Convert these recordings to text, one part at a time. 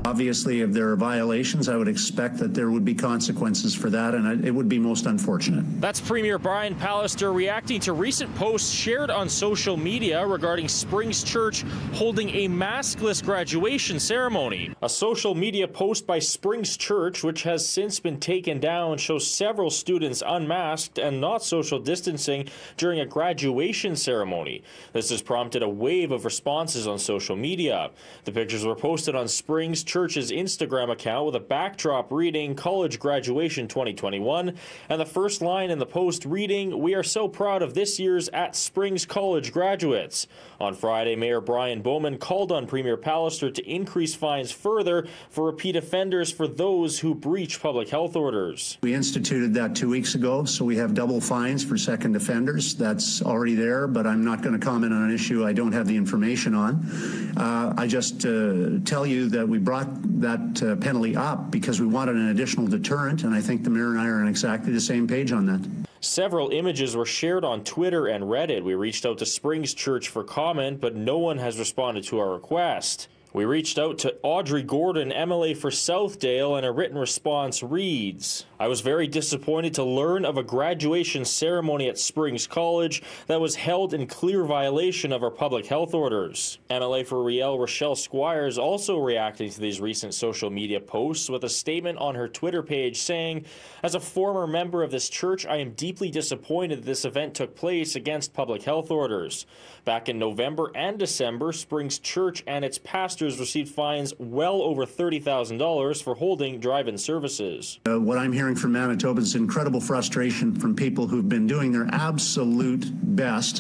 Obviously, if there are violations, I would expect that there would be consequences for that, and it would be most unfortunate. That's Premier Brian Pallister reacting to recent posts shared on social media regarding Springs Church holding a maskless graduation ceremony. A social media post by Springs Church, which has since been taken down, shows several students unmasked and not social distancing during a graduation ceremony. This has prompted a wave of responses on social media. The pictures were posted on Springs Church's Instagram account with a backdrop reading College Graduation 2021 and the first line in the post reading, "We are so proud of this year's at Springs College graduates." On Friday, Mayor Brian Bowman called on Premier Pallister to increase fines further for repeat offenders for those who breach public health orders. We instituted that 2 weeks ago, so we have double fines for second offenders. That's already there, but I'm not going to comment on an issue I don't have the information on. I just tell you that we brought that penalty up because we wanted an additional deterrent, and I think the mayor and I are on exactly the same page on that. Several images were shared on Twitter and Reddit. We reached out to Springs Church for comment, but no one has responded to our request. We reached out to Audrey Gordon, MLA for Southdale, and a written response reads, "I was very disappointed to learn of a graduation ceremony at Springs College that was held in clear violation of our public health orders." MLA for Riel, Rochelle Squires, also reacting to these recent social media posts with a statement on her Twitter page saying, "As a former member of this church, I am deeply disappointed that this event took place against public health orders. Back in November and December, Springs Church and its pastors received fines well over $30,000 for holding drive-in services." What I'm hearing from Manitoba is incredible frustration from people who've been doing their absolute best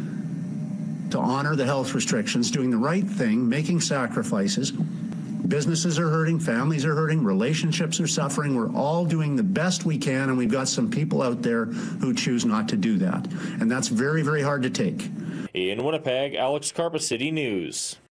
to honor the health restrictions, doing the right thing, making sacrifices. Businesses are hurting, families are hurting, relationships are suffering. We're all doing the best we can, and we've got some people out there who choose not to do that. And that's very, very hard to take. In Winnipeg, Alex Karpa, City News.